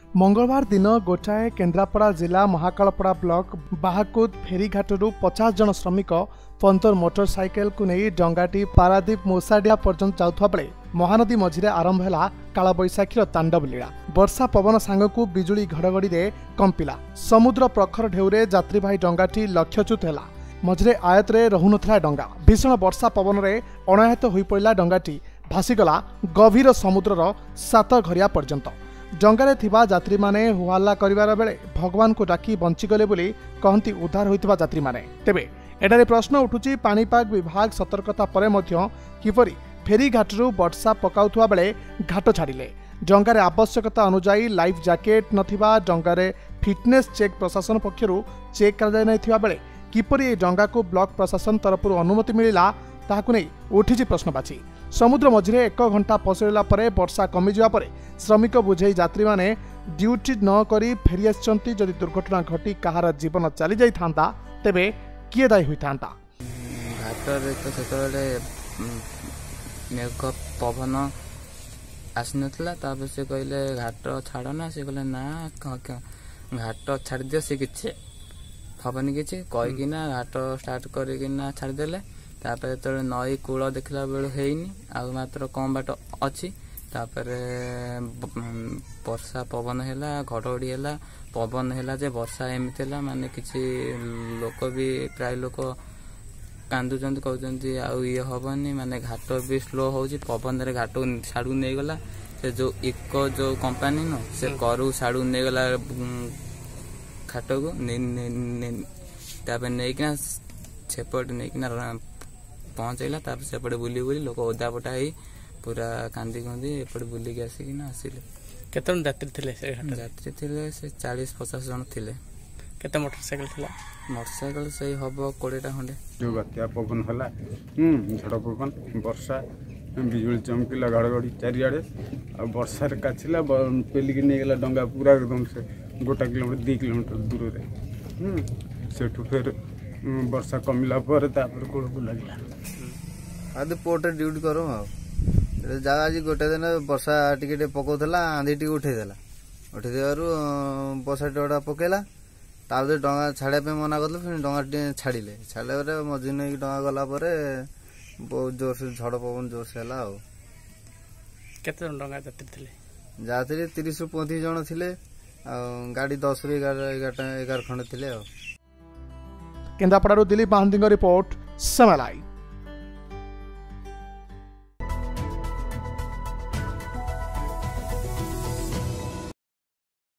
मंगलवार दिन गोटाए केन्द्रापड़ा जिला महाकालपड़ा ब्लॉक बाहाकुद फेरीघाटू 50 जन श्रमिक 15 मोटरसाइकेल को नहीं डंगाटी पारादीप मोसाडिया पर्यंत जाउथवा बेले महानदी मझिरे आरंभ है कालबैशाखीर तांडव लीला। वर्षा पवन सांगकू बिजुली घड़घड़ी रे कंपिला। समुद्र प्रखर ढेउरे यात्रीवाही डंगाटी लक्ष्यच्युत है। मझिरे आयतरे रहुनथला डंगा। भीषण वर्षा पवन रे अनायत होई पड़िला डंगाटी भासीगला गभीर समुद्रर 7 घरिया पर्यंत। डंगारे थिबा यात्री माने हुहल्ला करिवार बेले भगवान को डाकी बंचीगले बोली कहती उद्धार होइतिबा यात्री माने। तेबे एटारे प्रश्न उठुची पाणीपाग विभाग सतर्कता परे मध्य किपरि फेरी घाटरू वर्षा पकाउथुवा बेले घाट छाड़िले। डंगारे आवश्यकता अनुसार लाइफ जैकेट नथिबा डंगारे फिटनेस चेक प्रशासन पक्षरु चेक करा नथिबा बेले किपरि डंगा को ब्लॉक प्रशासन तरफरु अनुमति मिलिला ताहाकु नै उठिछि प्रश्नबाची। समुद्र मझिरे 1 घंटा पसरिला परे वर्षा कमी जिवा परे श्रमिक बुझे यात्री माने ड्यूटी न करी फेरी आछंती। जदि दुर्घटना घटी कहार जीवन चली जाई थांता तेबे किए दायी हुई थांता। घाटरे तो सेतबेले मेघ पवन आसनथला तापर से कहले घाट छाड़ ना से कहले ना घाट छाड़ दियो से किछे हबनी किछे कहिकिना घाट स्टार्ट करिकिना छाड़ देले। तापर तो नई कूल देखला बेलू हेनी आ मात्र कम बाट अच्छी। तापर वर्षा पवन हैला घड़घड़ी हैला पवन हैला जे वर्षा एमती है माने किसी लोक भी प्राय लोक कांदुचंती कहउचंती आ ये हबनी माने घाट भी स्लो होउची पवन रे घाट साडू नै गला से जो इको जो कंपनी न से करू साडू नै गला घाट को तापर नै किना सेपट नै किना पहुँचला। तापर सेपटे बुली बुली लोक ओदा पटा ही पूरा कांदी कांदी एपटे बुलिक आसिकिना आसिले। केतन यात्री थिले से घाट यात्री थिले से 40-50 जन थिले। केते मोटरसाइकिल थिला? मोटरसाइकिल सही हबो 20टा खंडे। जो बात्या पवन हला झड़ पवन वर्षा बिजुली चमकीला घड़घड़ी चारिआडे आ वर्षा रे काछिला पेलिक नै गेला डंगा पूरा एकदम से 1 किलोमीटर 2 किलोमीटर दूर रे सेठू फिर वर्षा कमिला पर तापर कोड़ को लागला। आदि पोर्ट ड्यूटी करो जगह आज गोटे दिन वर्षा टिके पकाउला आंधी टी उठे देवार वर्षा टा पकेला तापर डंगा छाड़ा मना कर फिर डंगा छाड़िले छाड़े मझी नहीं डंगा गला बहुत जोर से झड़ पवन जोर से है। यात्री 30-35 जन थे गाड़ी 10-11 खंडे थे। केन्द्रापड़ारू दिलीप महांती रिपोर्ट समालाइव।